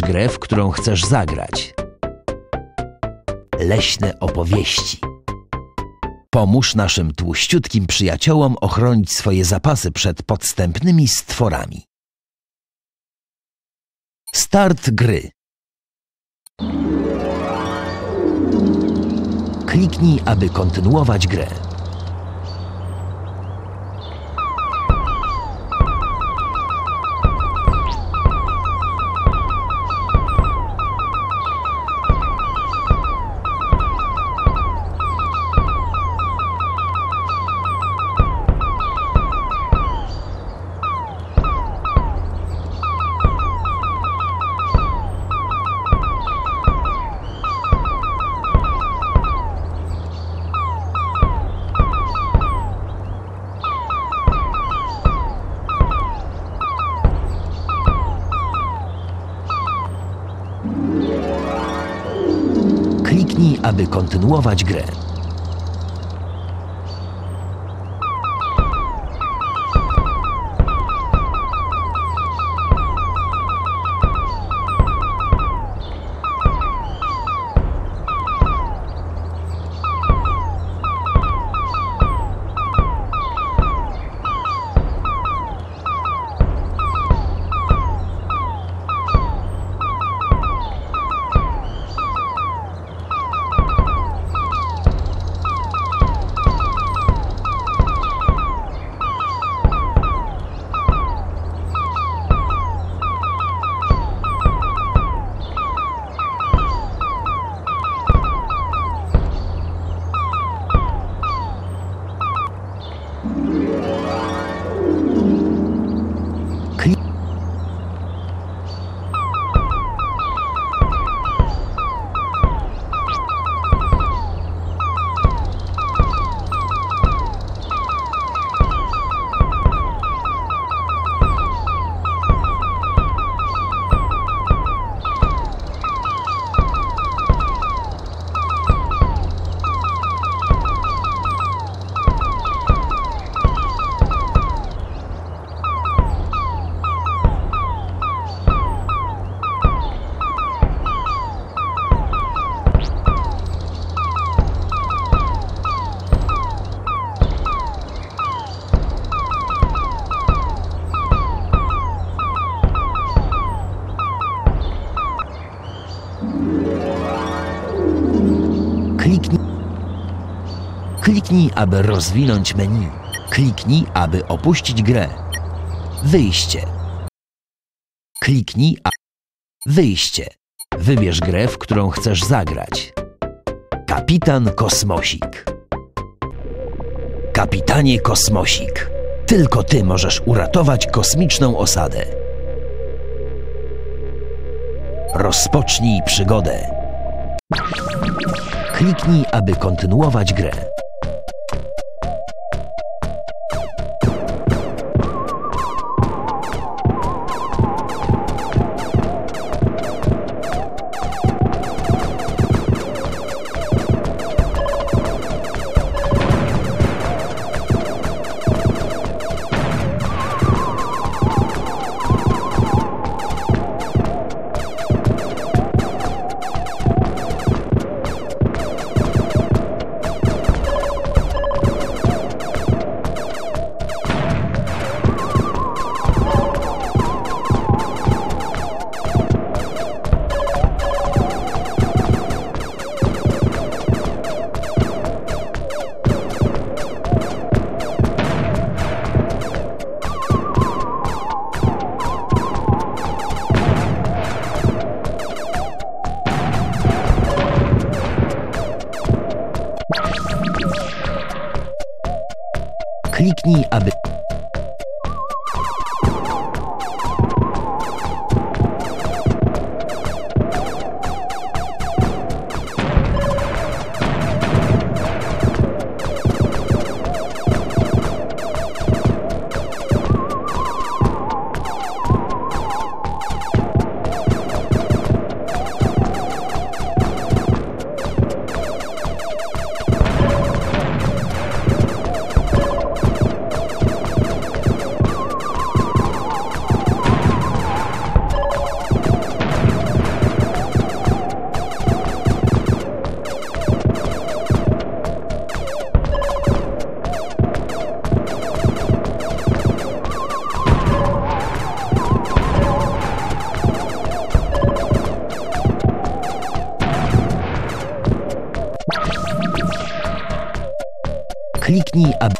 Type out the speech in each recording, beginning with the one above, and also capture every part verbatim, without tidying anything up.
grę, w którą chcesz zagrać. Leśne opowieści. Pomóż naszym tłuściutkim przyjaciołom ochronić swoje zapasy przed podstępnymi stworami. Start gry. Kliknij, aby kontynuować grę. Kliknij, aby kontynuować grę. Klik... Kliknij... Kliknij, aby rozwinąć menu. Kliknij, aby opuścić grę. Wyjście. Kliknij, a... Wyjście. Wybierz grę, w którą chcesz zagrać. Kapitan Kosmosik. Kapitanie Kosmosik. Tylko ty możesz uratować kosmiczną osadę. Rozpocznij przygodę. Kliknij, aby kontynuować grę. Kliknij, aby... Kliknij, aby...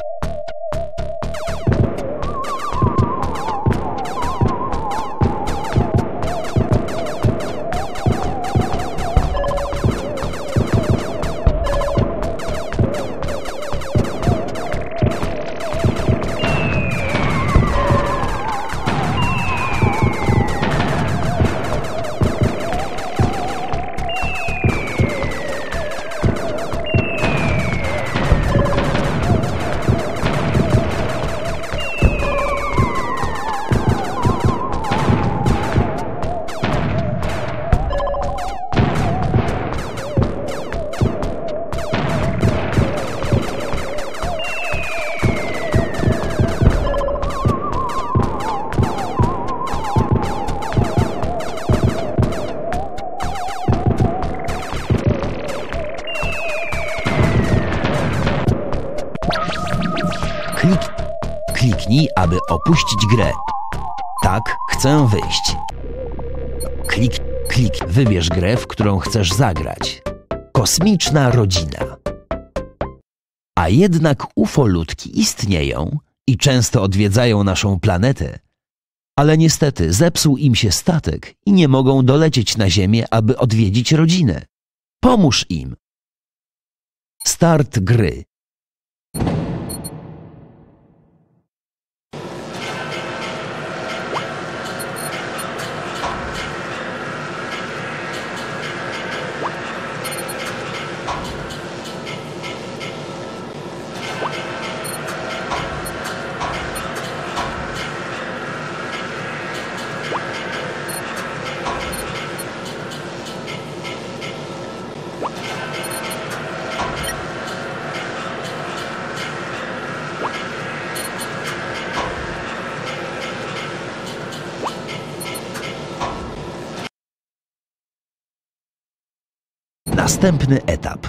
Klik... Kliknij, aby opuścić grę. Tak, chcę wyjść. Klik... Klik... Wybierz grę, w którą chcesz zagrać. Kosmiczna rodzina. A jednak ufolutki istnieją i często odwiedzają naszą planetę. Ale niestety zepsuł im się statek i nie mogą dolecieć na Ziemię, aby odwiedzić rodzinę. Pomóż im. Start gry. Następny etap.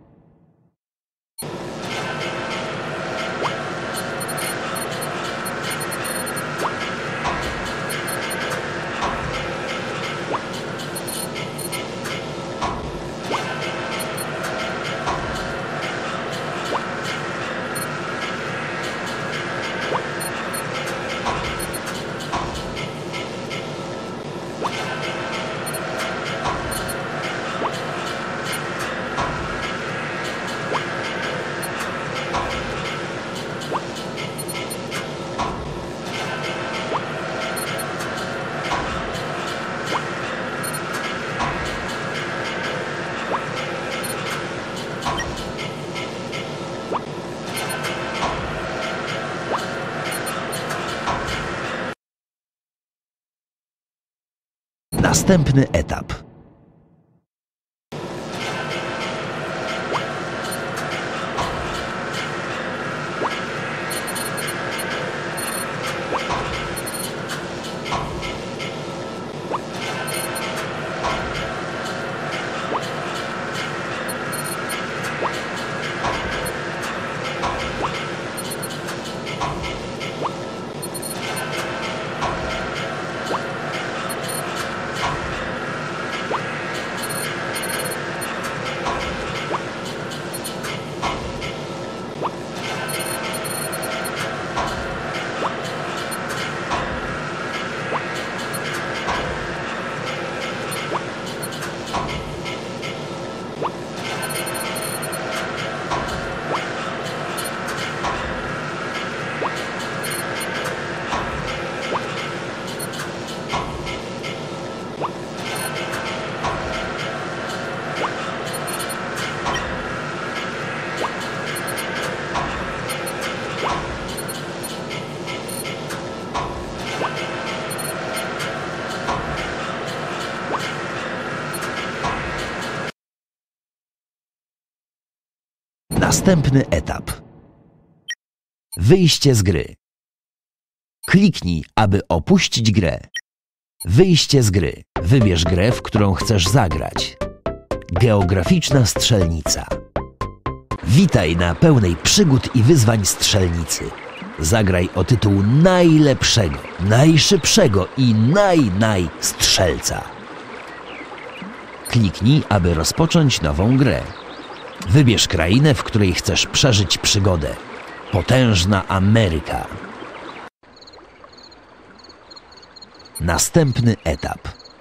Następny etap. Następny etap. Wyjście z gry. Kliknij, aby opuścić grę. Wyjście z gry. Wybierz grę, w którą chcesz zagrać. Geograficzna strzelnica. Witaj na pełnej przygód i wyzwań strzelnicy. Zagraj o tytuł najlepszego, najszybszego i naj-naj strzelca. Kliknij, aby rozpocząć nową grę. Wybierz krainę, w której chcesz przeżyć przygodę. Potężna Ameryka. Następny etap.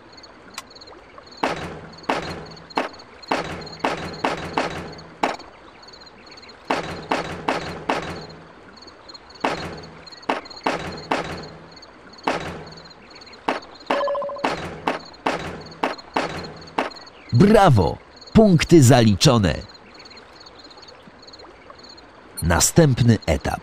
Brawo! Punkty zaliczone. Następny etap.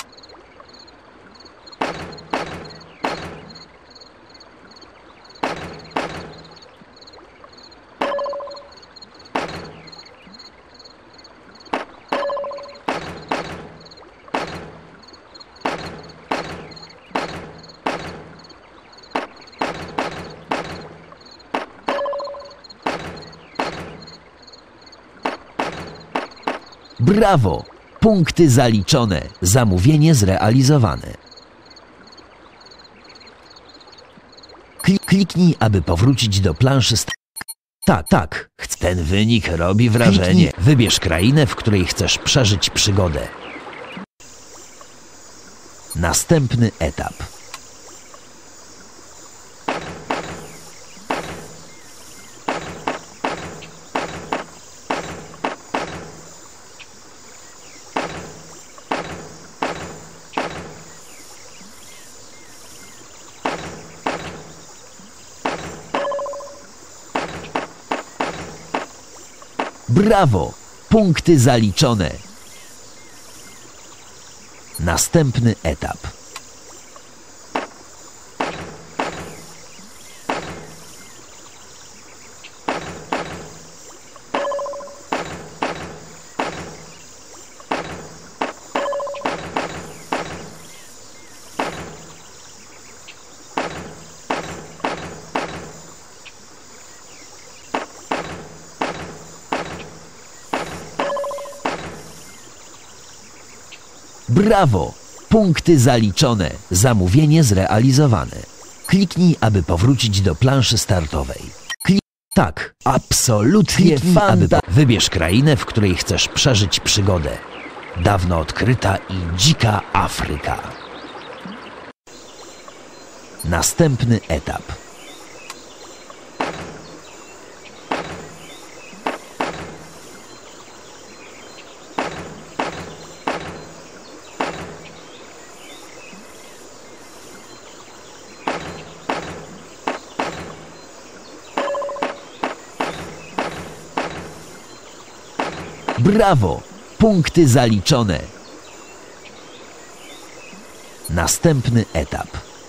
Brawo! Punkty zaliczone. Zamówienie zrealizowane. Kliknij, aby powrócić do planszy. Tak, tak. Ten wynik robi wrażenie. Wybierz krainę, w której chcesz przeżyć przygodę. Następny etap. Brawo! Punkty zaliczone. Następny etap. Brawo! Punkty zaliczone. Zamówienie zrealizowane. Kliknij, aby powrócić do planszy startowej. Klik... Tak, absolutnie fanta. Wybierz krainę, w której chcesz przeżyć przygodę. Dawno odkryta i dzika Afryka. Następny etap. Brawo! Punkty zaliczone. Następny etap.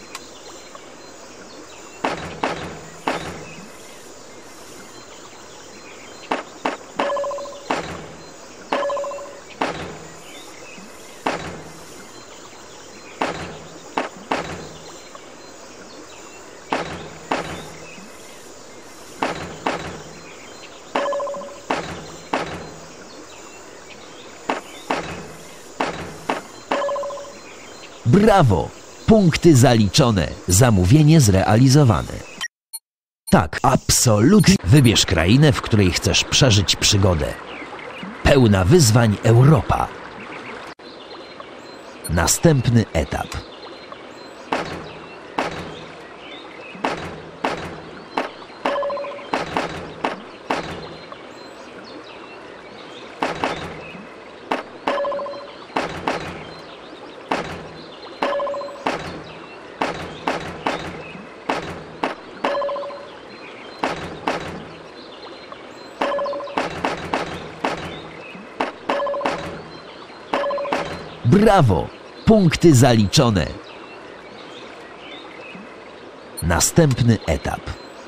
Brawo! Punkty zaliczone. Zamówienie zrealizowane. Tak, absolutnie. Wybierz krainę, w której chcesz przeżyć przygodę. Pełna wyzwań Europa. Następny etap. Brawo! Punkty zaliczone. Następny etap.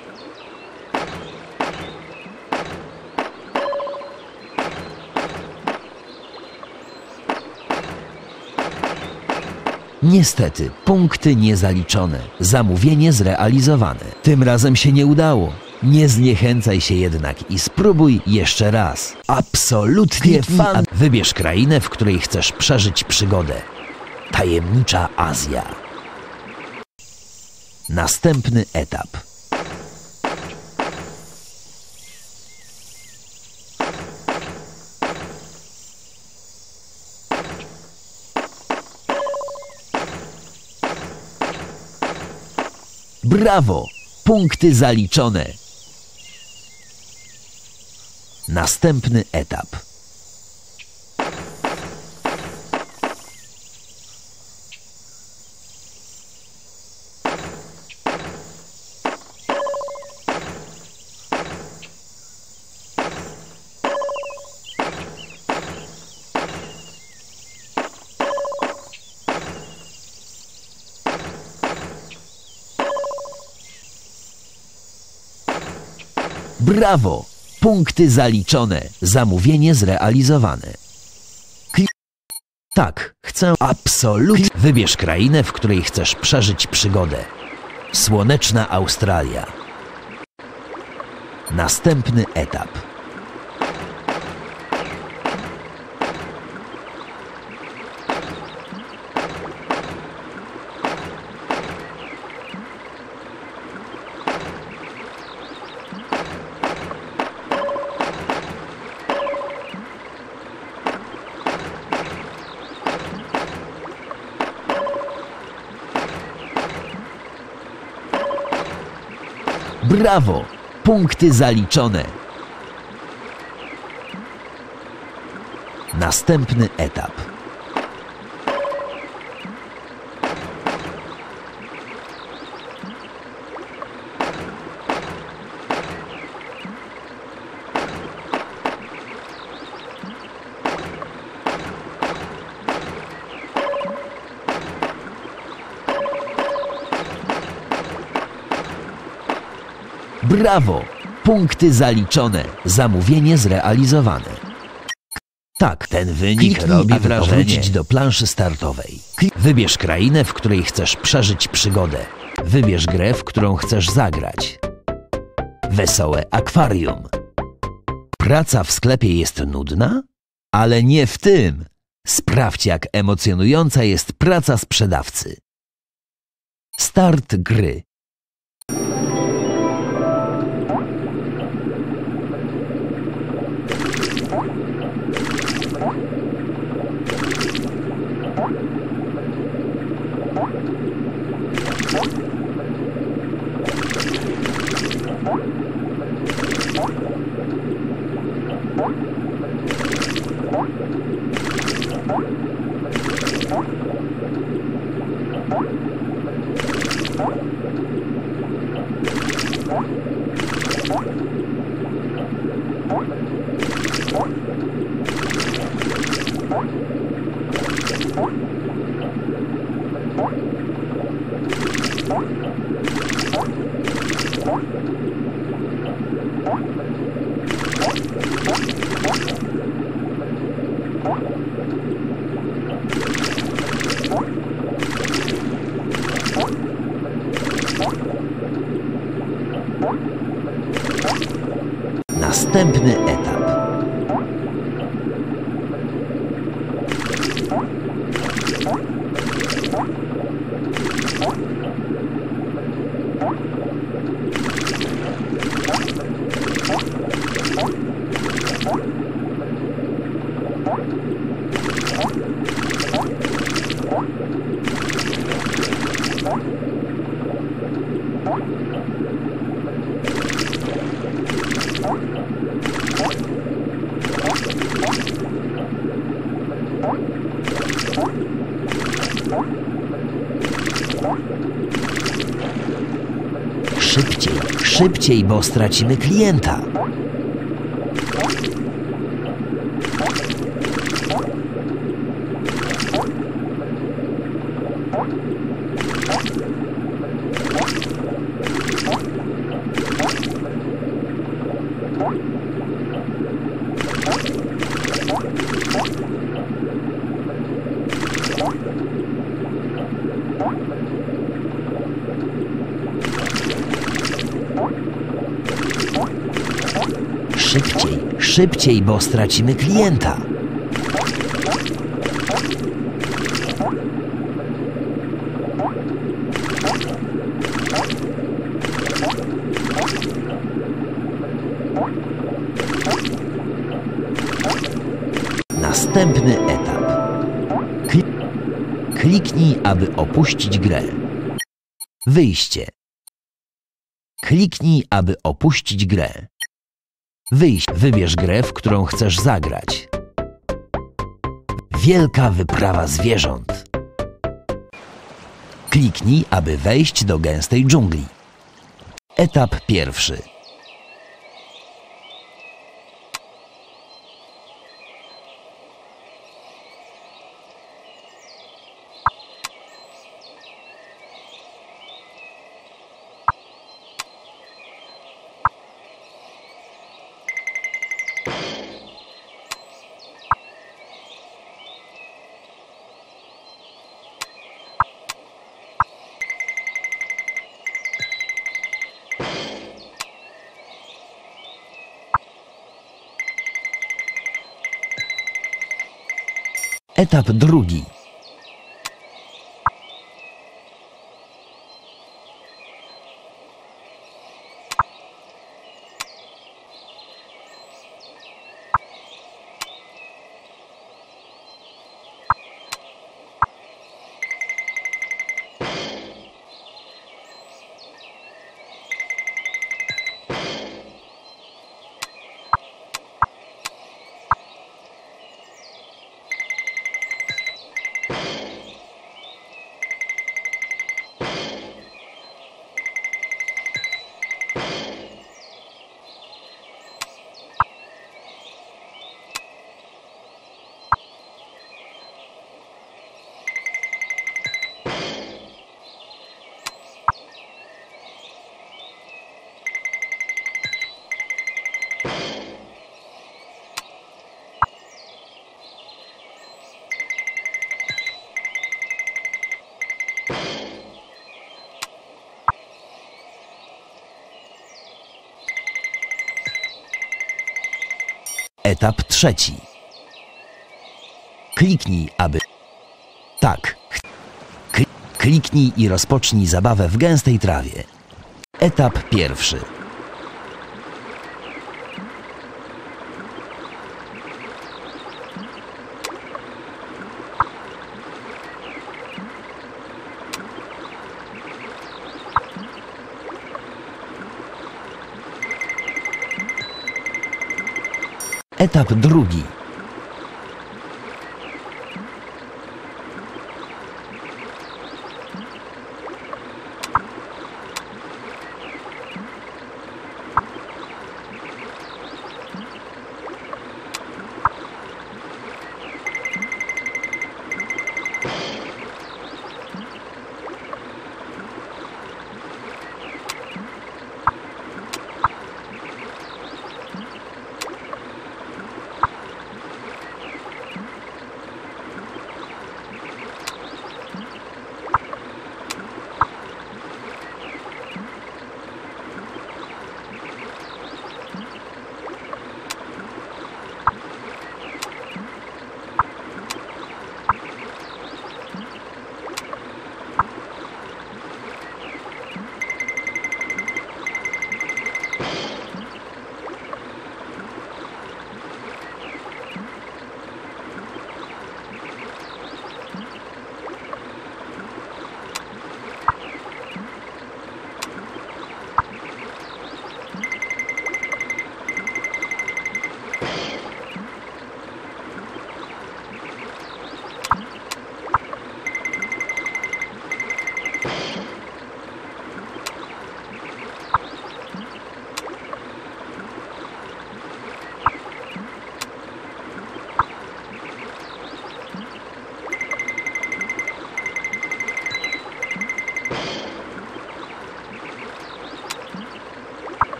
Niestety, punkty niezaliczone. Zamówienie zrealizowane. Tym razem się nie udało. Nie zniechęcaj się jednak i spróbuj jeszcze raz. Absolutnie fan. Wybierz krainę, w której chcesz przeżyć przygodę. Tajemnicza Azja. Następny etap. Brawo! Punkty zaliczone. Następny etap. Brawo! Punkty zaliczone. Zamówienie zrealizowane. Klik... Tak, chcę absolutnie. Wybierz krainę, w której chcesz przeżyć przygodę. Słoneczna Australia. Następny etap. Brawo! Punkty zaliczone. Następny etap. Brawo! Punkty zaliczone. Zamówienie zrealizowane. Tak, ten wynik Kliknij, robi aby wrażenie. Wrócić do planszy startowej. Wybierz krainę, w której chcesz przeżyć przygodę. Wybierz grę, w którą chcesz zagrać. Wesołe akwarium. Praca w sklepie jest nudna? Ale nie w tym. Sprawdź, jak emocjonująca jest praca sprzedawcy. Start gry. Następny etap. Szybciej, szybciej, bo stracimy klienta. Szybciej, szybciej, bo stracimy klienta. Następny etap. Kliknij, aby opuścić grę. Wyjście. Kliknij, aby opuścić grę. Wyjść. Wybierz grę, w którą chcesz zagrać. Wielka wyprawa zwierząt. Kliknij, aby wejść do gęstej dżungli. Etap pierwszy. Etap drugi. Etap trzeci. Kliknij, aby... Tak. Kliknij i rozpocznij zabawę w gęstej trawie. Etap pierwszy. Etap drugi.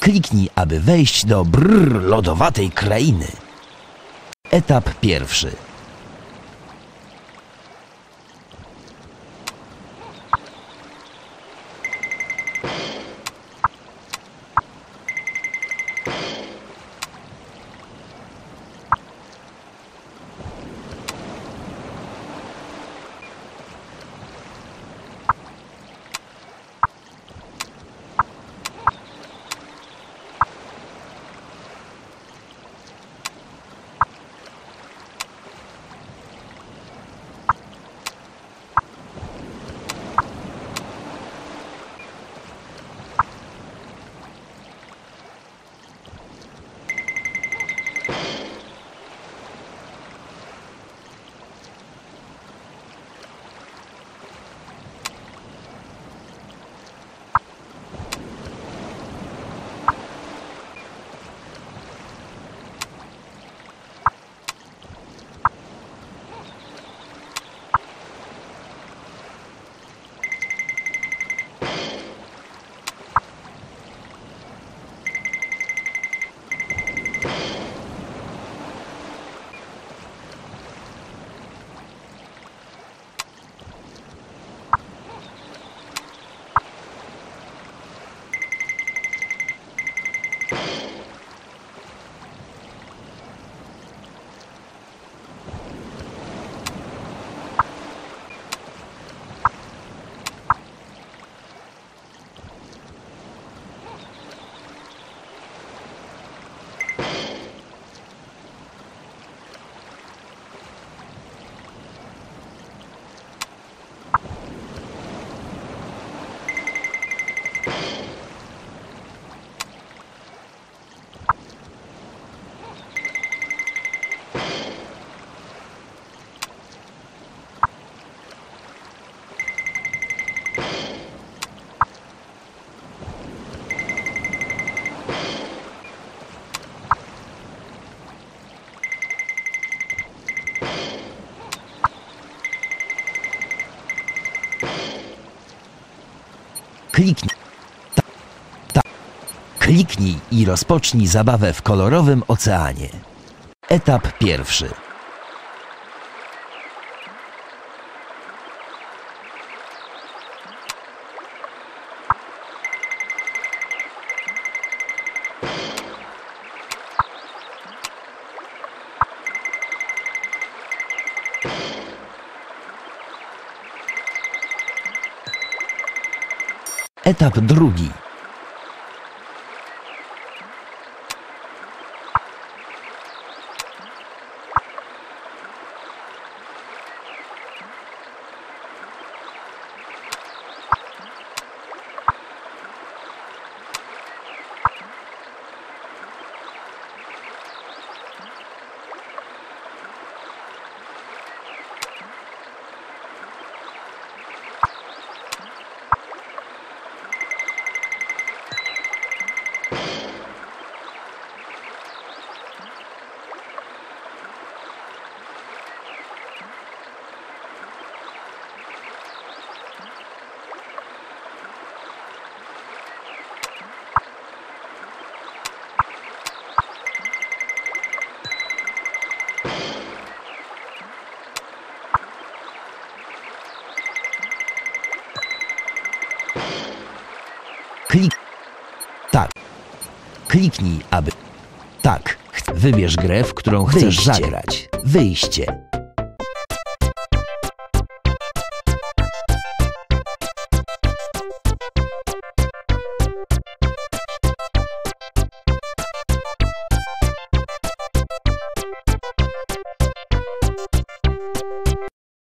Kliknij, aby wejść do brrr lodowatej krainy. Etap pierwszy. Kliknij. Ta, ta. Kliknij i rozpocznij zabawę w kolorowym oceanie. Etap pierwszy. Etap drugi. Klik. Tak. Kliknij, aby... Tak. Wybierz grę, w którą chcesz Wyjście. zagrać. Wyjście.